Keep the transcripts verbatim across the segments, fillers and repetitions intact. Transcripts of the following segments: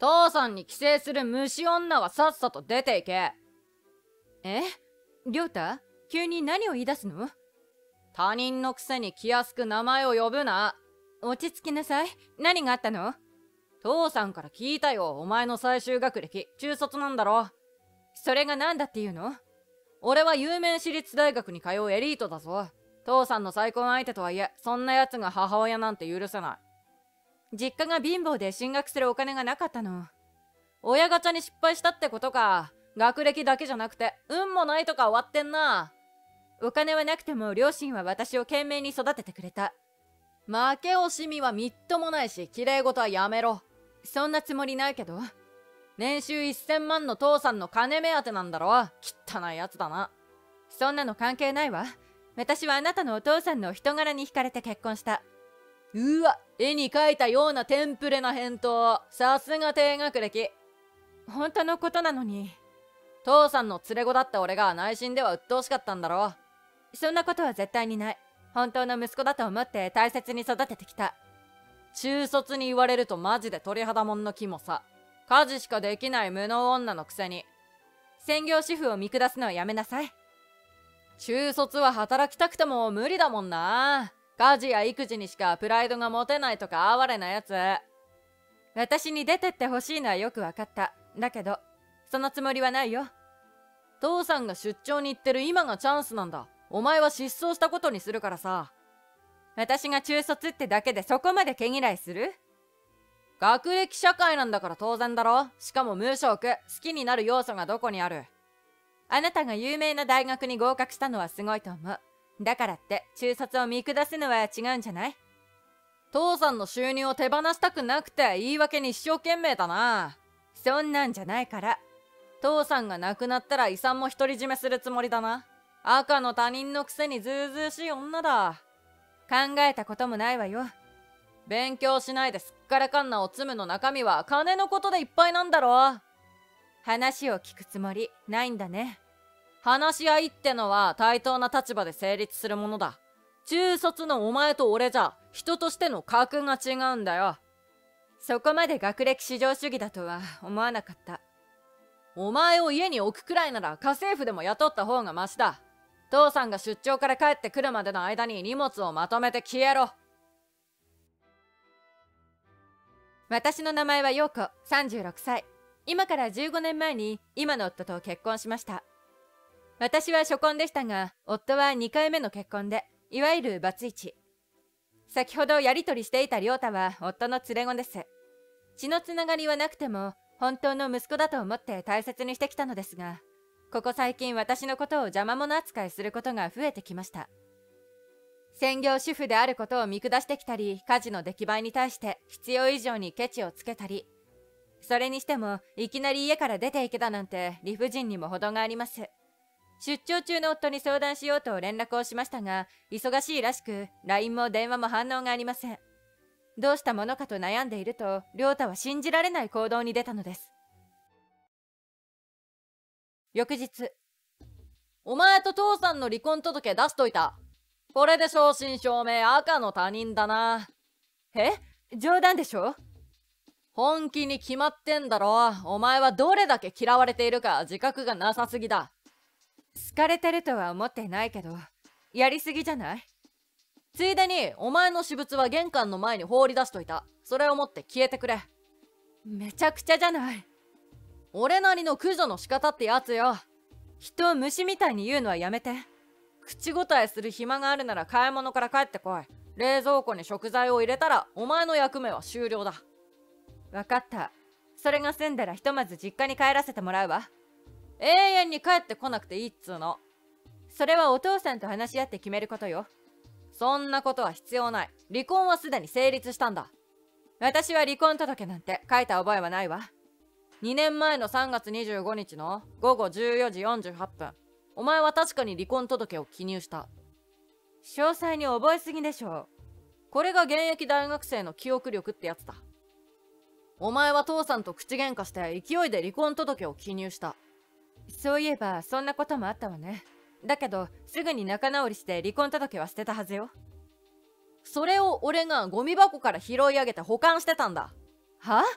父さんに寄生する虫女はさっさと出ていけ。 え？亮太、急に何を言い出すの？ 他人のくせに気安く名前を呼ぶな。 落ち着きなさい。何があったの？ 父さんから聞いたよ。お前の最終学歴中卒なんだろ。 それが何だっていうの？ 俺は有名私立大学に通うエリートだぞ。父さんの再婚相手とはいえ、そんな奴が母親なんて許せない。 実家が貧乏で進学するお金がなかったの。 親ガチャに失敗したってことか。学歴だけじゃなくて運もないとか終わってんな。 お金はなくても両親は私を懸命に育ててくれた。 負け惜しみはみっともないし、綺麗事はやめろ。 そんなつもりないけど。 年収せんまんの父さんの金目当てなんだろ。汚いやつだな。 そんなの関係ないわ。私はあなたのお父さんの人柄に惹かれて結婚した。 うわ、絵に描いたようなテンプレな返答。さすが低学歴。 本当のことなのに。 父さんの連れ子だった俺が内心では鬱陶しかったんだろ。 そんなことは絶対にない。本当の息子だと思って大切に育ててきた。 中卒に言われるとマジで鳥肌もんの気もさ。家事しかできない無能女のくせに。 専業主婦を見下すのはやめなさい。 中卒は働きたくても無理だもんな。家事や育児にしかプライドが持てないとか哀れなやつ。 私に出てってほしいのはよくわかった。だけどそのつもりはないよ。 父さんが出張に行ってる今がチャンスなんだ。お前は失踪したことにするからさ。 私が中卒ってだけでそこまで毛嫌いする？ 学歴社会なんだから当然だろ。しかも無職。好きになる要素がどこにある？ あなたが有名な大学に合格したのはすごいと思う。だからって中卒を見下すのは違うんじゃない？ 父さんの収入を手放したくなくて言い訳に一生懸命だな。 そんなんじゃないから。 父さんが亡くなったら遺産も独り占めするつもりだな。赤の他人のくせにずうずうしい女だ。 考えたこともないわよ。 勉強しないですっからかんなおつむの中身は金のことでいっぱいなんだろ。 話を聞くつもりないんだね。 話し合いってのは対等な立場で成立するものだ。中卒のお前と俺じゃ人としての格が違うんだよ。 そこまで学歴至上主義だとは思わなかった。 お前を家に置くくらいなら家政婦でも雇った方がマシだ。父さんが出張から帰ってくるまでの間に荷物をまとめて消えろ。 私の名前は陽子、さんじゅうろくさい。今からじゅうごねんまえに今の夫と結婚しました。私は初婚でしたが、夫はにかいめの結婚で、いわゆるバツイチ。先ほどやりとりしていた亮太は夫の連れ子です。血のつながりはなくても本当の息子だと思って大切にしてきたのですが、ここ最近私のことを邪魔者扱いすることが増えてきました。専業主婦であることを見下してきたり、家事の出来栄えに対して必要以上にケチをつけたり、それにしてもいきなり家から出ていけだなんて理不尽にも程があります。出張中の夫に相談しようと連絡をしましたが、忙しいらしく ライン も電話も反応がありません。どうしたものかと悩んでいると、亮太は信じられない行動に出たのです。翌日、 お前と父さんの離婚届出しといた。これで正真正銘赤の他人だな。 え？冗談でしょ？ 本気に決まってんだろ。お前はどれだけ嫌われているか自覚がなさすぎだ。 好かれてるとは思ってないけど、やりすぎじゃない？ ついでにお前の私物は玄関の前に放り出しといた。それを持って消えてくれ。 めちゃくちゃじゃない。 俺なりの駆除の仕方ってやつよ。 人を虫みたいに言うのはやめて。 口答えする暇があるなら買い物から帰ってこい。冷蔵庫に食材を入れたらお前の役目は終了だ。 わかった。それが済んだらひとまず実家に帰らせてもらうわ。 永遠に帰ってこなくていいっつうの。 それはお父さんと話し合って決めることよ。 そんなことは必要ない。離婚はすでに成立したんだ。 私は離婚届なんて書いた覚えはないわ。 にねんまえのさんがつにじゅうごにちのごごじゅうよじよんじゅうはっぷん、お前は確かに離婚届を記入した。 詳細に覚えすぎでしょう。 これが現役大学生の記憶力ってやつだ。お前は父さんと口喧嘩して勢いで離婚届を記入した。 そういえばそんなこともあったわね。だけどすぐに仲直りして離婚届は捨てたはずよ。 それを俺がゴミ箱から拾い上げて保管してたんだ。 は？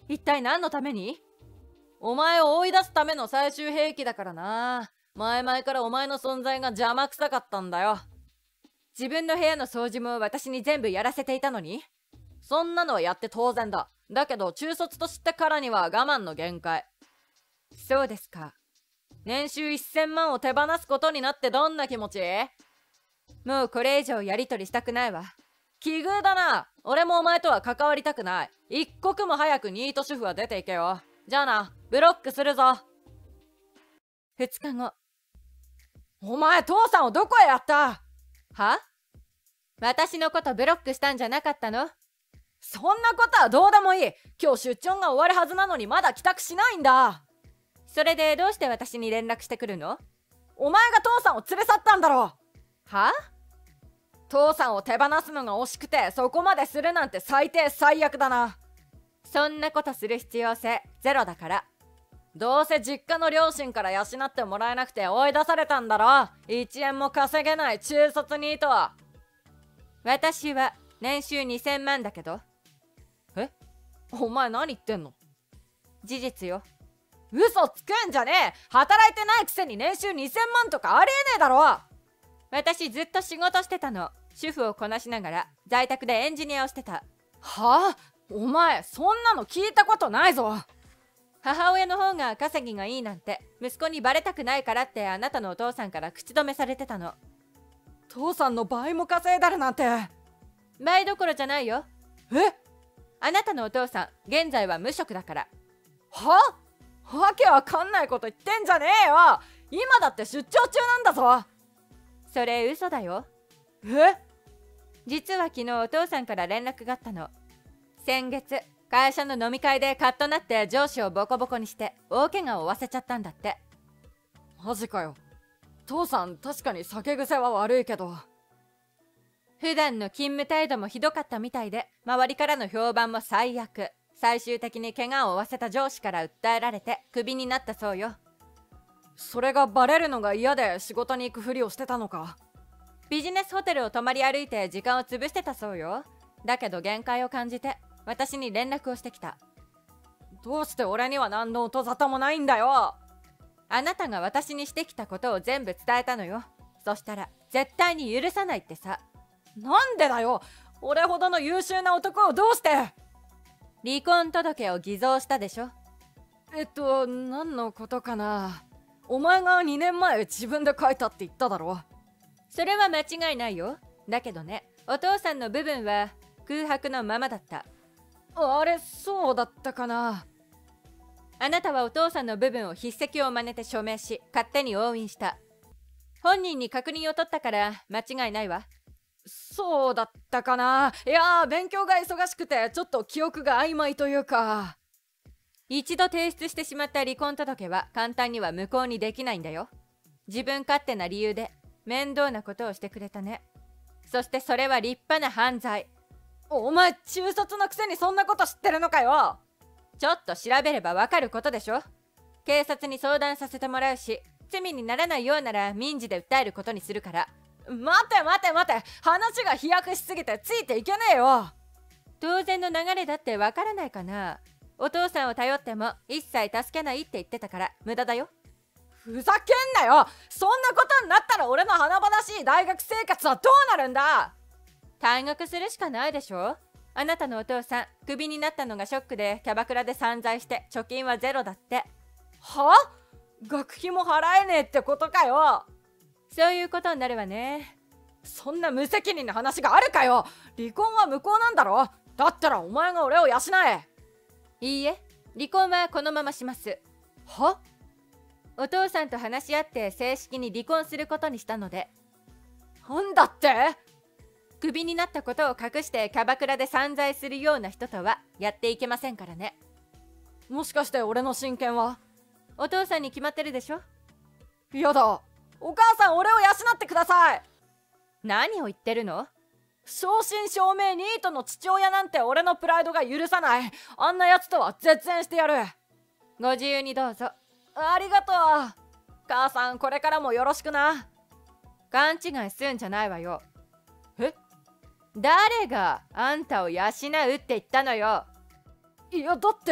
一体何のために？お前を追い出すための最終兵器だからな。前々からお前の存在が邪魔くさかったんだよ。 自分の部屋の掃除も私に全部やらせていたのに？ そんなのはやって当然だ。だけど中卒と知ったからには我慢の限界。 そうですか。 年収せんまんを手放すことになってどんな気持ち？ もうこれ以上やりとりしたくないわ。 奇遇だな。俺もお前とは関わりたくない。一刻も早くニート主婦は出ていけよ。じゃあな、ブロックするぞ。 ふつかご。 お前父さんをどこへやった？ は？私のことブロックしたんじゃなかったの？ そんなことはどうでもいい。今日出張が終わるはずなのにまだ帰宅しないんだ。 それでどうして私に連絡してくるの？ お前が父さんを連れ去ったんだろ。 は？ 父さんを手放すのが惜しくてそこまでするなんて最低最悪だな。 そんなことする必要性ゼロだから。 どうせ実家の両親から養ってもらえなくて追い出されたんだろ。いちえんも稼げない中卒ニートは。 私は年収にせんまんだけど。 え？お前何言ってんの？ 事実よ。 嘘つくんじゃねえ。働いてないくせに年収にせんまんとかありえねえだろ。 私ずっと仕事してたの。主婦をこなしながら在宅でエンジニアをしてた。 はあ？お前そんなの聞いたことないぞ。 母親の方が稼ぎがいいなんて息子にバレたくないからってあなたのお父さんから口止めされてたの。 父さんの倍も稼いだるなんて。 倍どころじゃないよ。 え？ あなたのお父さん現在は無職だから。 は？わけわかんないこと言ってんじゃねえよ。今だって出張中なんだぞ。 それ嘘だよ。 え？ 実は昨日お父さんから連絡があったの。先月会社の飲み会でカッとなって上司をボコボコにして大怪我を負わせちゃったんだって。 マジかよ。父さん確かに酒癖は悪いけど。 普段の勤務態度もひどかったみたいで周りからの評判も最悪。最終的に怪我を負わせた上司から訴えられてクビになったそうよ。 それがバレるのが嫌で仕事に行くふりをしてたのか。 ビジネスホテルを泊まり歩いて時間を潰してたそうよ。だけど限界を感じて私に連絡をしてきた。 どうして俺には何の音沙汰もないんだよ。 あなたが私にしてきたことを全部伝えたのよ。そしたら絶対に許さないってさ。 なんでだよ。俺ほどの優秀な男をどうして。 離婚届を偽造したでしょ。 えっと何のことかな。お前がにねんまえ自分で書いたって言っただろ。 それは間違いないよ。だけどね、お父さんの部分は空白のままだった。 あれそうだったかな。 あなたはお父さんの部分を筆跡を真似て署名し勝手に押印した。本人に確認を取ったから間違いないわ。 そうだったかな。いやー勉強が忙しくてちょっと記憶が曖昧というか。 一度提出してしまった離婚届は簡単には無効にできないんだよ。自分勝手な理由で面倒なことをしてくれたね。そしてそれは立派な犯罪。 お前中卒のくせにそんなこと知ってるのかよ。 ちょっと調べればわかることでしょ。警察に相談させてもらうし、罪にならないようなら民事で訴えることにするから。 待て待て待て。話が飛躍しすぎてついていけねえよ。 当然の流れだってわからないかな。お父さんを頼っても一切助けないって言ってたから無駄だよ。 ふざけんなよ。そんなことになったら俺の華々しい大学生活はどうなるんだ。 退学するしかないでしょ。あなたのお父さんクビになったのがショックでキャバクラで散財して貯金はゼロだって。 は？学費も払えねえってことかよ。 そういうことになるわね。 そんな無責任な話があるかよ。離婚は無効なんだろ。だったらお前が俺を養え。 いいえ、離婚はこのままします。 は？ お父さんと話し合って正式に離婚することにしたので。 なんだって？ クビになったことを隠してキャバクラで散財するような人とはやっていけませんからね。 もしかして俺の親権は？ お父さんに決まってるでしょ。 やだ。お母さん俺を養ってください。 何を言ってるの？ 正真正銘ニートの父親なんて俺のプライドが許さない。あんなやつとは絶縁してやる。 ご自由にどうぞ。 ありがとう。母さんこれからもよろしくな。 勘違いすんじゃないわよ。 え？ 誰があんたを養うって言ったのよ。 いやだって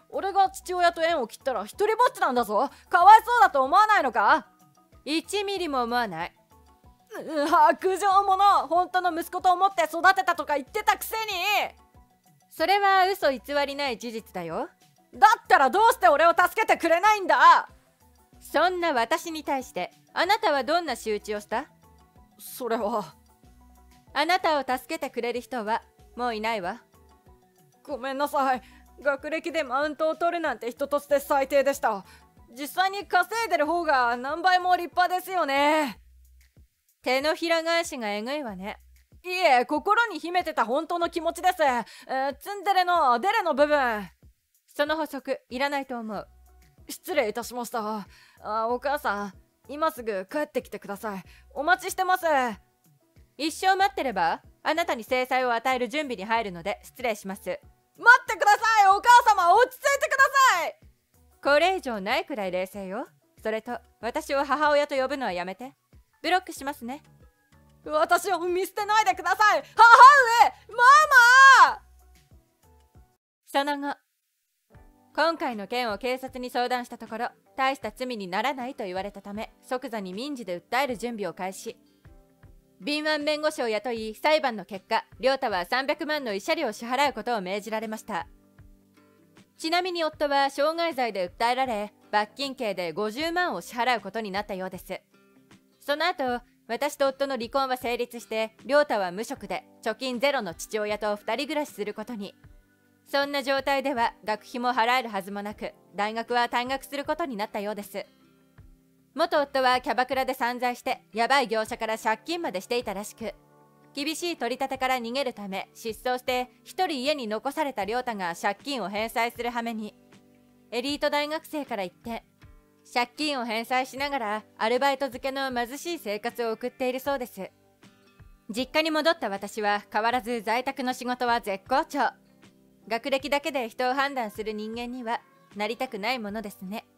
俺が父親と縁を切ったら一人ぼっちなんだぞ。かわいそうだと思わないのか？ いちミリも思わない。 う薄情者。本当の息子と思って育てたとか言ってたくせに。 それは嘘偽りない事実だよ。 だったらどうして俺を助けてくれないんだ？ そんな私に対してあなたはどんな仕打ちをした？ それは。 あなたを助けてくれる人はもういないわ。 ごめんなさい。学歴でマウントを取るなんて人として最低でした。実際に稼いでる方が何倍も立派ですよね。 手のひら返しがえぐいわね。 いえ、心に秘めてた本当の気持ちです。えー、ツンデレのデレの部分。 その補足いらないと思う。 失礼いたしました。あ、お母さん、今すぐ帰ってきてください。お待ちしてます。 一生待ってればあなたに制裁を与える準備に入るので失礼します。待ってください。お母様、落ち着いてください。 これ以上ないくらい冷静よ。それと私を母親と呼ぶのはやめて。ブロックしますね。 私を見捨てないでください。母上、ママ。 その後、今回の件を警察に相談したところ、大した罪にならないと言われたため、即座に民事で訴える準備を開始。敏腕弁護士を雇い、裁判の結果、亮太はさんびゃくまんの慰謝料を支払うことを命じられました。ちなみに夫は傷害罪で訴えられ、罰金刑でごじゅうまんを支払うことになったようです。その後、私と夫の離婚は成立して、亮太は無職で貯金ゼロの父親とふたり暮らしすることに。そんな状態では学費も払えるはずもなく、大学は退学することになったようです。元夫はキャバクラで散財して、ヤバい業者から借金までしていたらしく、厳しい取り立てから逃げるため失踪して一人家に残された亮太が借金を返済する羽目に、エリート大学生から一転、借金を返済しながらアルバイト漬けの貧しい生活を送っているそうです。実家に戻った私は変わらず在宅の仕事は絶好調。学歴だけで人を判断する人間にはなりたくないものですね。